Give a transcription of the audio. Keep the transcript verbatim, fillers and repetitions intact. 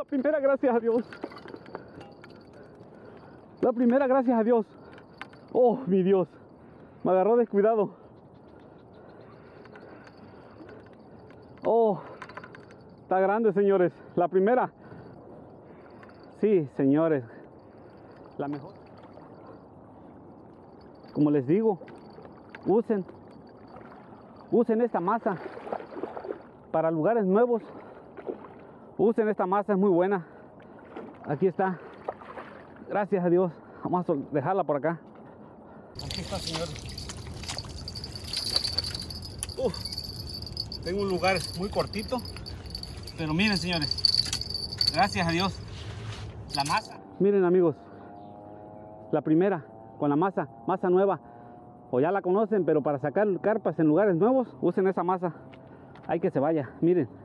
primera, gracias a Dios. La primera, gracias a Dios. Oh, mi Dios. Me agarró descuidado. Oh, está grande, señores. La primera. Sí, señores. La mejor. Como les digo, usen. Usen esta masa para lugares nuevos. Usen esta masa, es muy buena. Aquí está. Gracias a Dios. Vamos a dejarla por acá. Aquí está, señores. Uh, tengo un lugar muy cortito. Pero miren, señores. Gracias a Dios. La masa. Miren, amigos. La primera con la masa. Masa nueva. O ya la conocen, pero para sacar carpas en lugares nuevos, usen esa masa. Hay que se vaya. Miren.